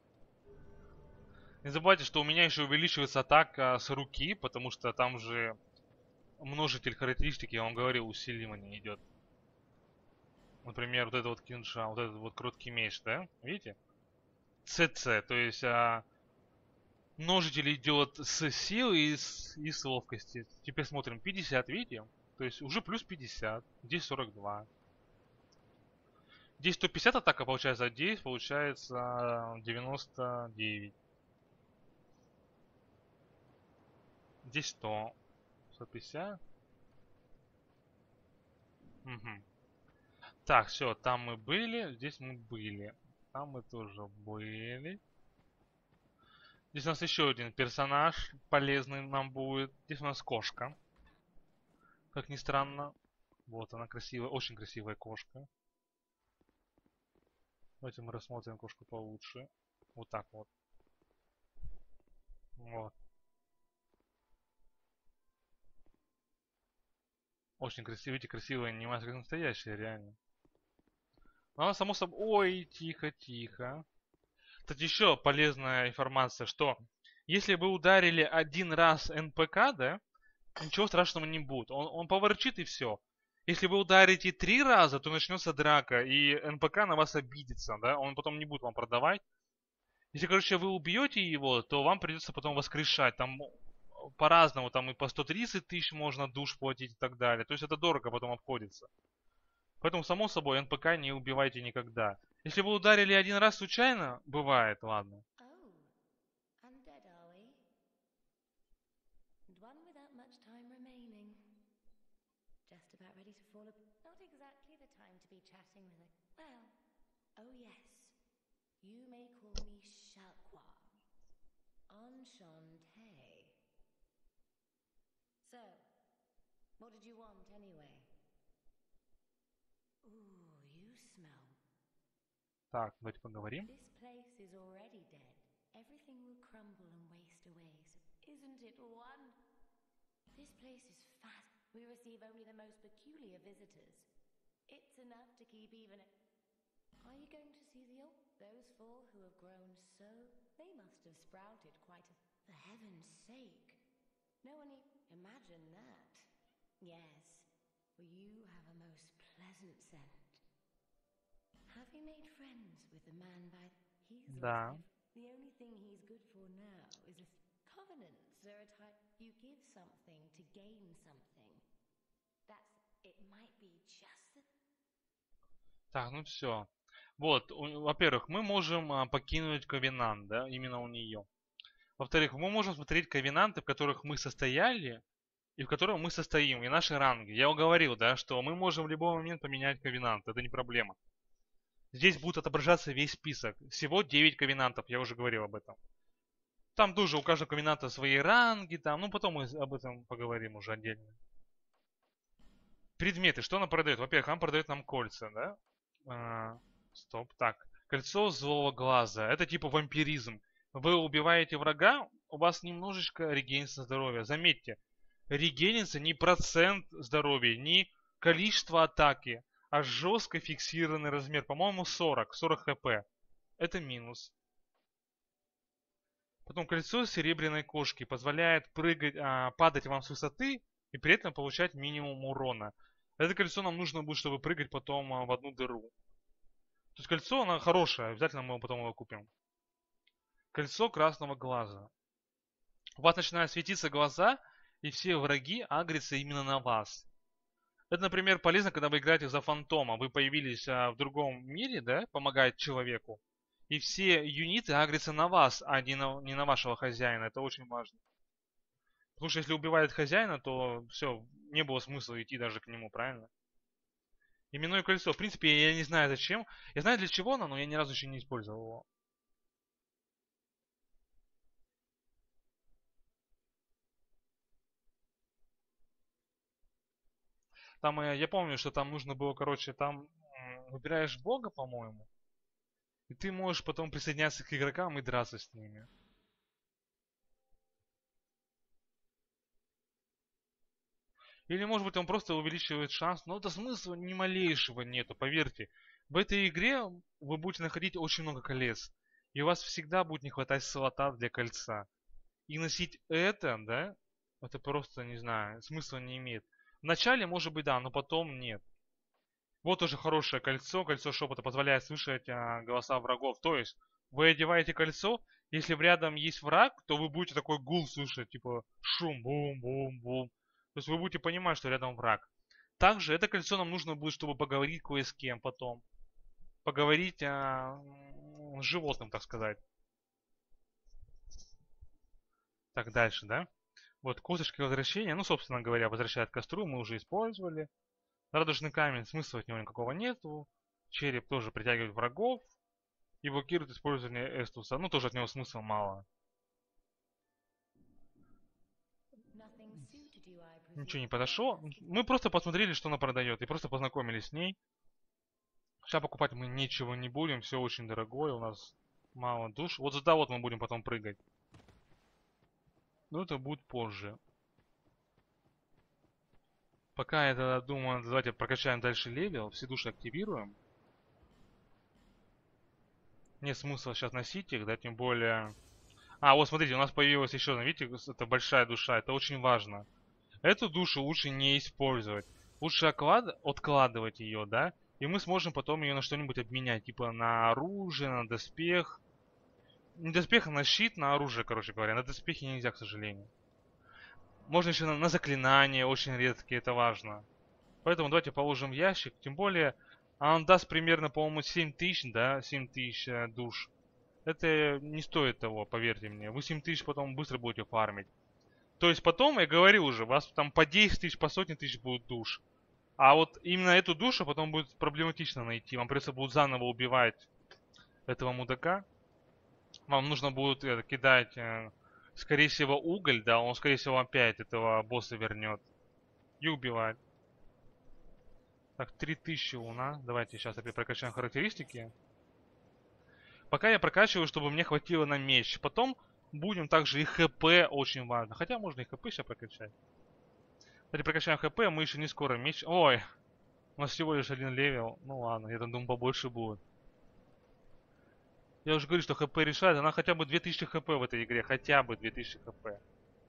Не забывайте, что у меня еще увеличивается атака с руки, потому что там же множитель характеристик, я вам говорил, усиливание идет. Например, вот это вот кинжал, вот этот вот короткий меч, да? Видите? ЦЦ, то есть а, множитель идет с силы и с, и с ловкости. Теперь смотрим, пятьдесят, видите? То есть уже плюс пятьдесят, здесь сорок два. Здесь сто пятьдесят атака получается, а здесь получается девяносто девять. Здесь сто. сто пятьдесят. Угу. Так, все, там мы были, здесь мы были. Там мы тоже были. Здесь у нас еще один персонаж полезный нам будет. Здесь у нас кошка. Как ни странно. Вот она красивая, очень красивая кошка. Давайте мы рассмотрим кошку получше. Вот так вот. Вот. Очень красивые, эти красивые анимации, как настоящие, реально. Ну, она само собой... Ой, тихо, тихо. Кстати, еще полезная информация, что если вы ударили один раз эн пэ ка, да, ничего страшного не будет. Он, он поворчит и все. Если вы ударите три раза, то начнется драка, и эн пэ ка на вас обидится, да, он потом не будет вам продавать. Если, короче, вы убьете его, то вам придется потом воскрешать. Там по-разному, там и по сто тридцать тысяч можно душ платить и так далее. То есть это дорого потом обходится. Поэтому, само собой, эн пэ ка не убивайте никогда. Если вы ударили один раз случайно, бывает, ладно. What did you want anyway? Ooh, you smell. Так, давайте поговорим. This place is already dead. Everything will crumble and waste away. So isn't it one? This place is fast. We receive only the most peculiar visitors. It's enough to keep even. Are you going to see the old? Those four who have grown so? They must have sprouted quite a. For heaven's sake! No one e imagine that. Yes, well, you have a most pleasant scent. Have you made friends with the man by... He's Да. the only thing he's good for now is a covenants are a type you give something to gain something. That's... It might be just the... Так, ну все. Вот, во-первых, мы можем а, покинуть Ковенант, да, именно у нее. Во-вторых, мы можем смотреть ковенанты, в которых мы состояли, и в котором мы состоим, и наши ранги. Я уговорил, да, что мы можем в любой момент поменять ковенант, это не проблема. Здесь будет отображаться весь список. Всего девять ковенантов, я уже говорил об этом. Там тоже у каждого ковенанта свои ранги, там, ну потом мы об этом поговорим уже отдельно. Предметы, что она продает? Во-первых, она продает нам кольца, да? А, стоп, так. Кольцо злого глаза, это типа вампиризм. Вы убиваете врага, у вас немножечко регенится здоровье. Заметьте, регенится не процент здоровья, не количество атаки, а жестко фиксированный размер. По-моему, сорок, сорок хп. Это минус. Потом кольцо серебряной кошки позволяет прыгать, а, падать вам с высоты и при этом получать минимум урона. Это кольцо нам нужно будет, чтобы прыгать потом а, в одну дыру. То есть кольцо, оно хорошее, обязательно мы потом его купим. Кольцо красного глаза. У вас начинают светиться глаза, и все враги агрятся именно на вас. Это, например, полезно, когда вы играете за фантома. Вы появились а, в другом мире, да, помогает человеку. И все юниты агрятся на вас, а не на, не на вашего хозяина. Это очень важно. Потому что если убивает хозяина, то все, не было смысла идти даже к нему, правильно? Именное кольцо. В принципе, я не знаю зачем. Я знаю для чего оно, но я ни разу еще не использовал его. Там, я помню, что там нужно было, короче, там выбираешь бога, по-моему. И ты можешь потом присоединяться к игрокам и драться с ними. Или, может быть, он просто увеличивает шанс. Но это смысла ни малейшего нету, поверьте. В этой игре вы будете находить очень много колец. И у вас всегда будет не хватать слота для кольца. И носить это, да, это просто, не знаю, смысла не имеет. Вначале, может быть, да, но потом нет. Вот тоже хорошее кольцо. Кольцо шепота позволяет слышать а, голоса врагов. То есть, вы одеваете кольцо, если рядом есть враг, то вы будете такой гул слышать, типа шум, бум-бум-бум. То есть вы будете понимать, что рядом враг. Также это кольцо нам нужно будет, чтобы поговорить кое с кем потом. Поговорить а, с животным, так сказать. Так, дальше, да? Вот, косточки возвращения. Ну, собственно говоря, возвращает к костру. Мы уже использовали. Радужный камень, смысла от него никакого нету. Череп тоже притягивает врагов. И блокирует использование эстуса. Ну, тоже от него смысла мало. Ничего не подошло. Мы просто посмотрели, что она продает. И просто познакомились с ней. Сейчас покупать мы ничего не будем. Все очень дорогое. У нас мало душ. Вот сюда вот мы будем потом прыгать. Но это будет позже. Пока это, думаю, давайте прокачаем дальше левел. Все души активируем. Нет смысла сейчас носить их, да, тем более... А, вот смотрите, у нас появилась еще одна, видите, это большая душа, это очень важно. Эту душу лучше не использовать. Лучше оклад... откладывать ее, да, и мы сможем потом ее на что-нибудь обменять, типа на оружие, на доспех. Не доспех, а на щит, на оружие, короче говоря. На доспехи нельзя, к сожалению. Можно еще на, на заклинания, очень редкие, это важно. Поэтому давайте положим в ящик, тем более... А он даст примерно, по-моему, семь тысяч, да, семь тысяч э, душ. Это не стоит того, поверьте мне. Вы семь тысяч потом быстро будете фармить. То есть потом, я говорил уже, у вас там по десять тысяч, по сотни тысяч будет душ. А вот именно эту душу потом будет проблематично найти. Вам придется будет заново убивать этого мудака. Вам нужно будет это, кидать, э, скорее всего, уголь, да, он, скорее всего, опять этого босса вернет. И убивать. Так, три тысячи луна. Давайте сейчас опять прокачаем характеристики. Пока я прокачиваю, чтобы мне хватило на меч. Потом будем также и хп очень важно. Хотя можно и хп сейчас прокачать. Давайте прокачаем хп, мы еще не скоро меч... Ой, у нас всего лишь один левел. Ну ладно, я там думаю побольше будет. Я уже говорю, что хп решает. Она хотя бы две тысячи хп в этой игре. Хотя бы две тысячи хп.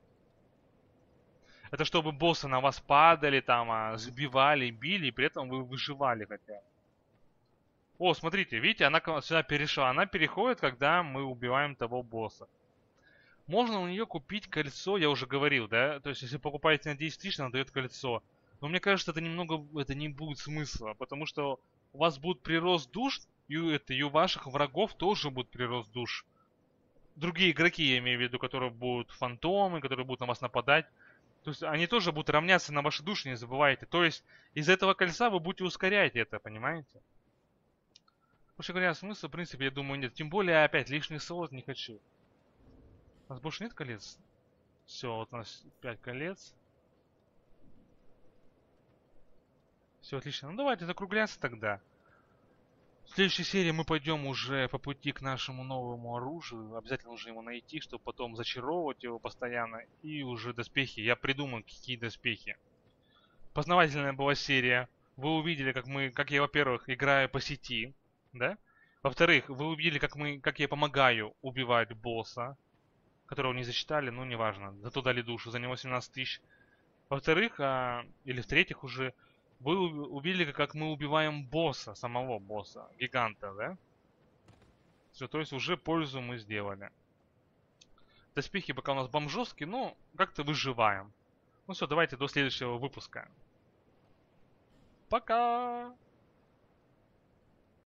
Это чтобы боссы на вас падали, там, а, сбивали, били, и при этом вы выживали хотя бы. О, смотрите, видите, она сюда перешла. Она переходит, когда мы убиваем того босса. Можно у нее купить кольцо, я уже говорил, да? То есть, если покупаете на десять тысяч, она дает кольцо. Но мне кажется, это немного, это не будет смысла. Потому что у вас будет прирост душ, и, это, и у ваших врагов тоже будет прирост душ. Другие игроки, я имею в виду, которые будут фантомы, которые будут на вас нападать. То есть они тоже будут равняться на ваши души, не забывайте. То есть из этого кольца вы будете ускорять это, понимаете? Вообще говоря, смысла, в принципе, я думаю, нет. Тем более, опять, лишний слот не хочу. У нас больше нет колец? Все, вот у нас пять колец. Все отлично. Ну давайте закругляться тогда. В следующей серии мы пойдем уже по пути к нашему новому оружию. Обязательно нужно его найти, чтобы потом зачаровывать его постоянно. И уже доспехи. Я придумал, какие доспехи. Познавательная была серия. Вы увидели, как мы, как я, во-первых, играю по сети, да? Во-вторых, вы увидели, как мы, как я помогаю убивать босса, которого не засчитали, ну неважно. Зато дали душу, за него семнадцать тысяч. Во-вторых, а, или в-третьих уже, вы увидели, как мы убиваем босса, самого босса, гиганта, да? Все, то есть уже пользу мы сделали. Доспехи пока у нас бомжовские, но как-то выживаем. Ну все, давайте до следующего выпуска. Пока!